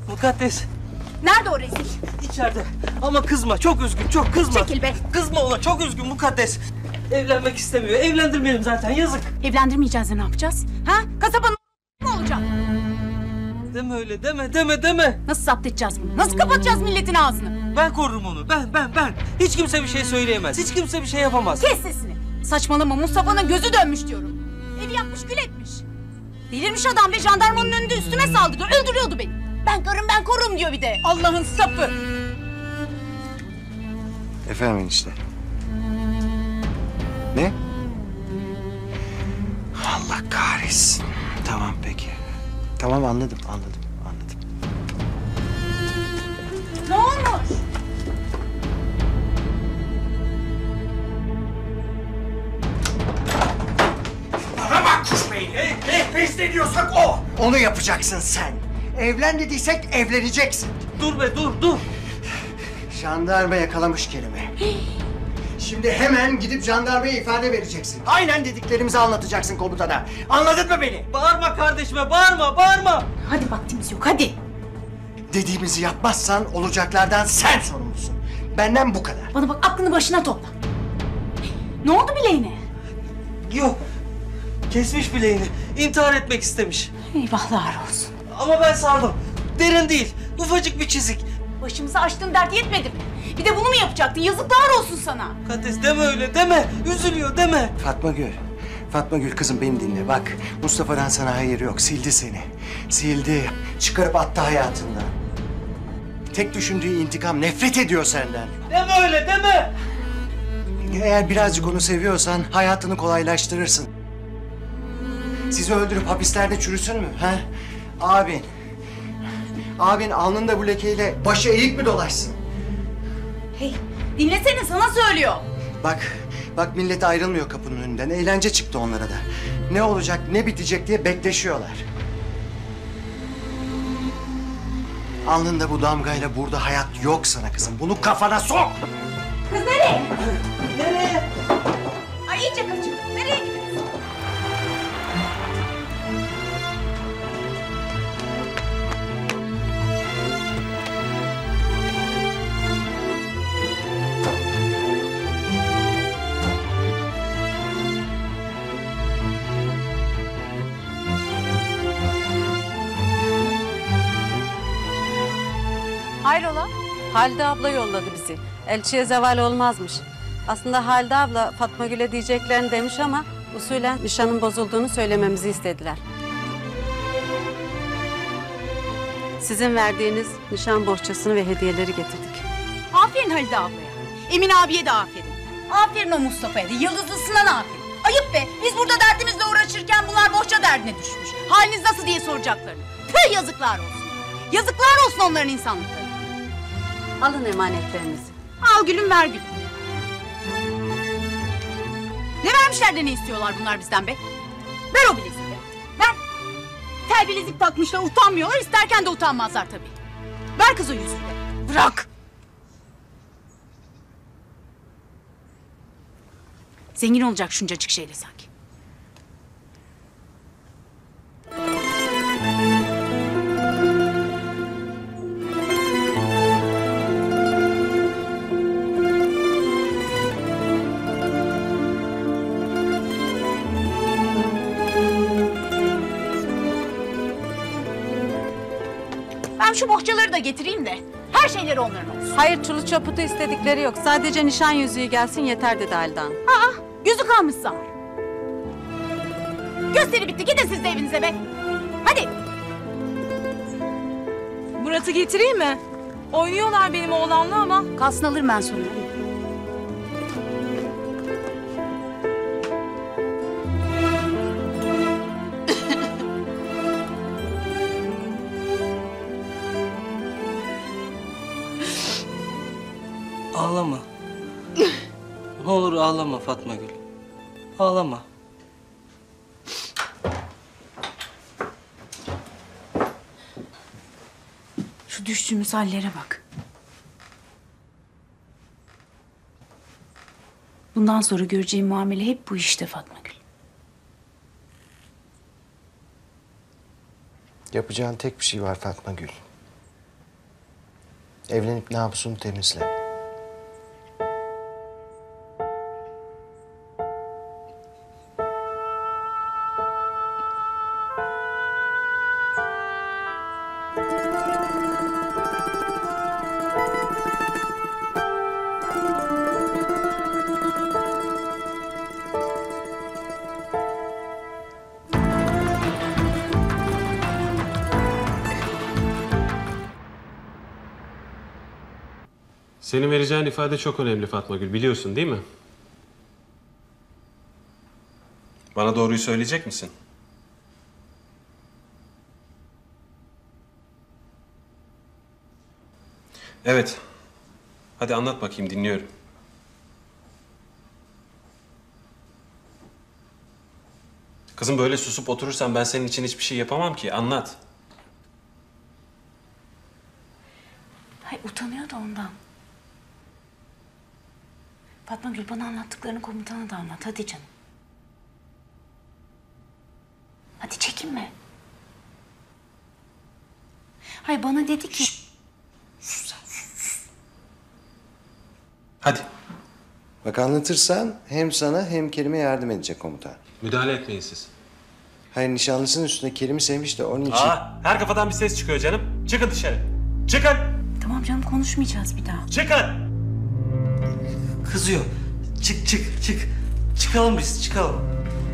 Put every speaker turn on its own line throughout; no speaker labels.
Mukaddes.
Nerede o rezil?
İçeride. Ama kızma, çok üzgün, çok kızma.
Çekil be.
Kızma ona, çok üzgün Mukaddes. Evlenmek istemiyor, evlendirmeyelim zaten, yazık.
Evlendirmeyeceğiz de ne yapacağız? Ha? Kasabanın mı olacak?
Deme öyle, deme.
Nasıl zapt edeceğiz bunu? Nasıl kapatacağız milletin ağzını?
Ben korurum onu, ben. Hiç kimse bir şey söyleyemez, hiç kimse bir şey yapamaz.
Kes sesini. Saçmalama, Mustafa'nın gözü dönmüş diyorum. Evi yapmış, gül etmiş. Delirmiş adam ve jandarmanın önünde üstüme saldırıyor, öldürüyordu beni. Ben korurum diyor bir de. Allah'ın sapı.
Efendim enişte. Ne? Allah kahretsin. Tamam peki. Tamam anladım.
Ne olmuş?
Bana bak kuş beyni. Ne pes ediyorsak o. Onu yapacaksın sen. Evlen dediysek evleneceksin.
Dur be, dur.
Jandarma yakalamış Kerim'i. Şimdi hemen gidip jandarmaya ifade vereceksin. Aynen dediklerimizi anlatacaksın komutana. Anladın mı beni?
Bağırma kardeşime, bağırma.
Hadi vaktimiz yok, hadi.
Dediğimizi yapmazsan olacaklardan sen sorumlusun. Benden bu kadar.
Bana bak, aklını başına topla. Ne oldu bileğine?
Yok, kesmiş bileğini, intihar etmek istemiş.
Eyvahlar olsun.
Ama ben sardım, derin değil, ufacık bir çizik.
Başımıza açtığın dert yetmedi mi? Bir de bunu mu yapacaktın? Yazıklar olsun sana.
Mukaddes deme öyle, deme. Üzülüyor, deme.
Fatma Gül kızım beni dinle bak. Mustafa'dan sana hayır yok. Sildi seni. Sildi. Çıkarıp attı hayatından. Tek düşündüğü intikam. Nefret ediyor senden.
Deme öyle, deme.
Eğer birazcık onu seviyorsan hayatını kolaylaştırırsın. Sizi öldürüp hapislerde çürüsün mü? Ha? Abin alnında bu lekeyle başı eğik mi dolaşsın?
Hey, dinlesene, sana söylüyor.
Bak millet ayrılmıyor kapının önünden. Eğlence çıktı onlara da. Ne olacak, ne bitecek diye bekleşiyorlar. Alnında bu damgayla burada hayat yok sana kızım. Bunu kafana sok!
Kız nereye?
Nereye?
Ay iyice kaçırdım. Nereye gidiyorsun?
Hayrola? Halide abla yolladı bizi. Elçiye zeval olmazmış. Aslında Halide abla Fatma Gül'e diyeceklerini demiş ama usulen nişanın bozulduğunu söylememizi istediler. Sizin verdiğiniz nişan bohçasını ve hediyeleri getirdik.
Aferin Halide ablaya. Emin abiye de aferin. Aferin o Mustafa'ya da. Yıldızlısına da aferin. Ayıp be. Biz burada derdimizle uğraşırken bunlar bohça derdine düşmüş. Haliniz nasıl diye soracaklarını. Tüh, yazıklar olsun. Yazıklar olsun onların insanlıklarına.
Alın emanetlerinizi.
Al gülüm, ver gülüm. Ne vermişler de ne istiyorlar bunlar bizden be? Ver o bileziği be. Ver. Tel bilezik takmışlar, utanmıyorlar. İsterken de utanmazlar tabii. Ver kız o yüzüğü de. Bırak. Zengin olacak şuncacık şeyle sanki. Ben şu bohçaları da getireyim de her şeyleri onların olsun.
Hayır, çulu çaputu istedikleri yok. Sadece nişan yüzüğü gelsin yeter dedi Halide Hanım.
Aa, yüzük almış zar. Gösteri bitti, gidin siz de evinize be. Hadi.
Murat'ı getireyim mi? Oynuyorlar benim oğlanla ama.
Kalsın, alırım ben sonra.
Ağlama. Ne olur ağlama Fatma Gül. Ağlama.
Şu düştüğümüz hallere bak. Bundan sonra göreceğim muamele hep bu işte Fatma Gül.
Yapacağın tek bir şey var Fatma Gül. Evlenip namusunu temizle.
Senin vereceğin ifade çok önemli Fatma Gül, biliyorsun değil mi? Bana doğruyu söyleyecek misin? Evet. Hadi anlat bakayım, dinliyorum. Kızım böyle susup oturursan ben senin için hiçbir şey yapamam ki. Anlat.
Hayır, utanıyor da ondan. Fatma Gül, bana anlattıklarını komutana da anlat. Hadi canım. Hadi çekinme. Hayır, bana dedi ki...
Hadi.
Bak anlatırsan hem sana hem Kerim'e yardım edecek komutan.
Müdahale etmeyin siz.
Hayır nişanlısının üstüne Kerim'i sevmiş de onun için...
Her kafadan bir ses çıkıyor canım. Çıkın dışarı. Çıkın.
Tamam canım, konuşmayacağız bir daha.
Çıkın.
Kızıyor. Çık çık çık. Çıkalım biz çıkalım.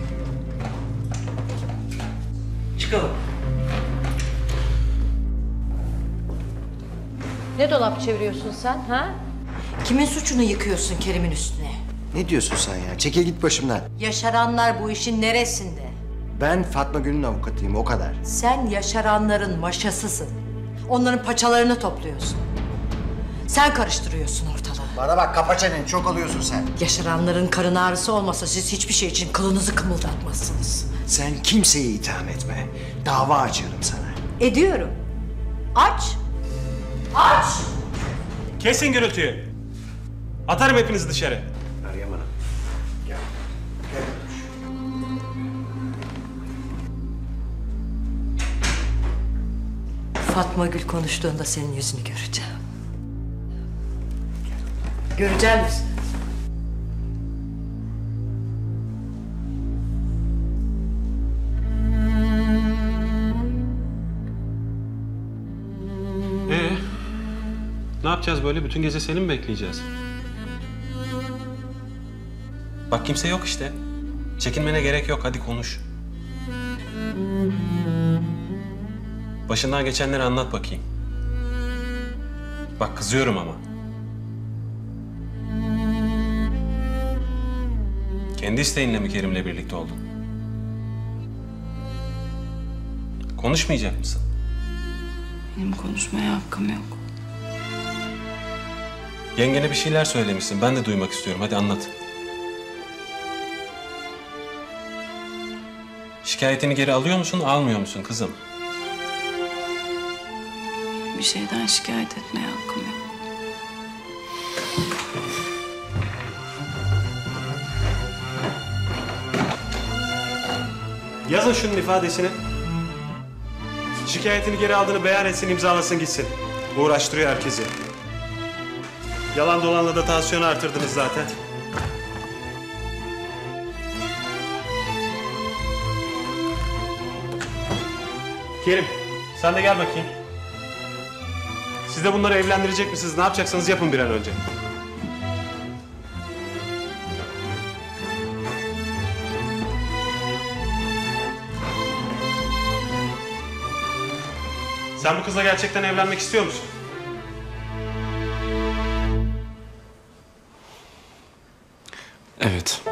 Çıkalım.
Ne dolap çeviriyorsun sen ha? Kimin suçunu yıkıyorsun Kerim'in üstüne?
Ne diyorsun sen ya? Çekil git başımdan.
Yaşaranlar bu işin neresinde?
Ben Fatma Gül'ün avukatıyım, o kadar.
Sen yaşaranların maşasısın. Onların paçalarını topluyorsun. Sen karıştırıyorsun ortalığı.
Bana bak, kapa çeneni, çok alıyorsun sen.
Yaşaranların karın ağrısı olmasa siz hiçbir şey için kılınızı kımıldatmazsınız.
Sen kimseyi itham etme. Dava açarım sana.
Ediyorum. Aç. Aç.
Kesin gürültüyü. Atarım hepinizi dışarı.
Meryem Hanım, gel.
Fatma Gül konuştuğunda senin yüzünü göreceğim. Görecek misin?
Ne yapacağız böyle? Bütün gece seni mi bekleyeceğiz? Bak kimse yok işte. Çekinmene gerek yok. Hadi konuş. Başından geçenleri anlat bakayım. Bak kızıyorum ama. Kendi isteğinle mi Kerim'le birlikte oldun? Konuşmayacak mısın?
Benim konuşmaya hakkım yok.
Yengene bir şeyler söylemişsin. Ben de duymak istiyorum. Hadi anlat. Şikayetini geri alıyor musun, almıyor musun kızım?
Bir şeyden şikayet etmeye hakkım yok.
Yazın şunun ifadesini. Şikayetini geri aldığını beyan etsin, imzalasın gitsin. Uğraştırıyor herkesi. Yalan dolanla da tansiyonu artırdınız zaten. Kerim, sen de gel bakayım. Siz de bunları evlendirecek misiniz? Ne yapacaksanız yapın bir an önce. Sen bu kızla gerçekten evlenmek istiyor musun?
Evet.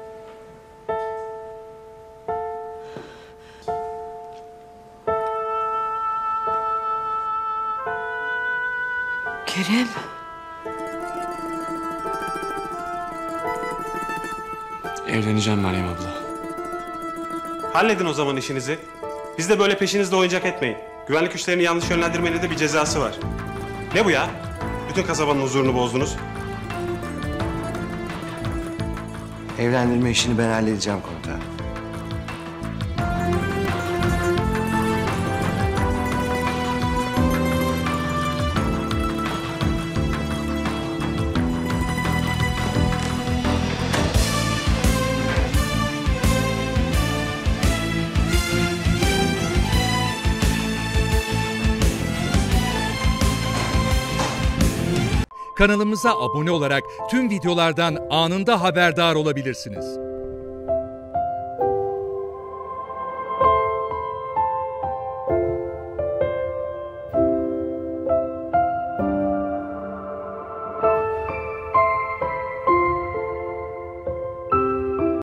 Kerim.
Evleneceğim Meryem abla.
Halledin o zaman işinizi. Biz de böyle peşinizde oyuncak etmeyin. Güvenlik güçlerini yanlış yönlendirmenin de bir cezası var. Ne bu ya? Bütün kasabanın huzurunu bozdunuz.
Evlendirme işini ben halledeceğim komutan.
Kanalımıza abone olarak tüm videolardan anında haberdar olabilirsiniz.